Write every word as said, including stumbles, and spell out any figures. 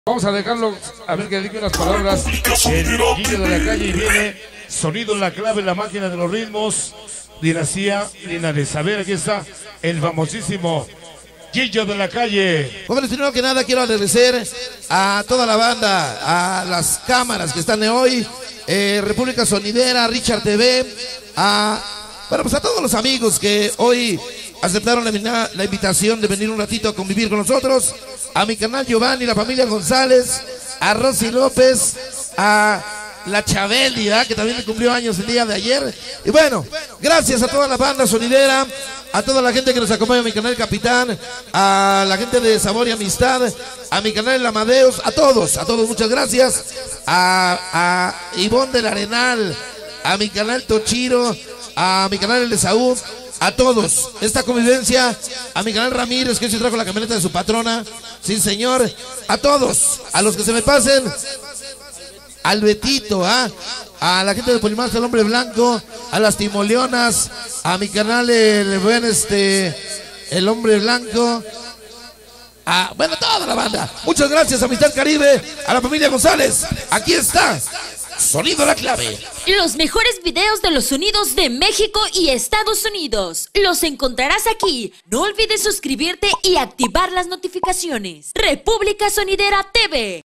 Vamos a dejarlo, a ver que diga unas palabras. El Gillo de la Calle y viene sonido en la clave, la máquina de los ritmos. Dinastía Linares. A ver, aquí está el famosísimo Gillo de la Calle. Jóvenes, primero que nada quiero agradecer a toda la banda, a las cámaras que están de hoy, eh, República Sonidera, Richard T V, a, bueno, pues a todos los amigos que hoy aceptaron la, la invitación de venir un ratito a convivir con nosotros, a mi canal Giovanni, la familia González, a Rosy López, a la Chabeli, ¿eh? que también cumplió años el día de ayer. Y bueno, gracias a toda la banda sonidera, a toda la gente que nos acompaña a mi canal Capitán, a la gente de Sabor y Amistad, a mi canal El Amadeus, a todos, a todos, muchas gracias. A, a Ivonne del Arenal, a mi canal Tochiro, a mi canal El de Saúl, a todos, esta convivencia, a mi canal Ramírez, que hoy se trajo la camioneta de su patrona, sí señor, a todos, a los que se me pasen, al Betito, ¿ah? A la gente de Polimás, el Hombre Blanco, a las Timoleonas, a mi canal el buen este, el Hombre Blanco, a, bueno, toda la banda, muchas gracias, Amistad Caribe, a la familia González, aquí está, Sonido La Clave. Los mejores videos de los sonidos de México y Estados Unidos los encontrarás aquí. No olvides suscribirte y activar las notificaciones. República Sonidera T V.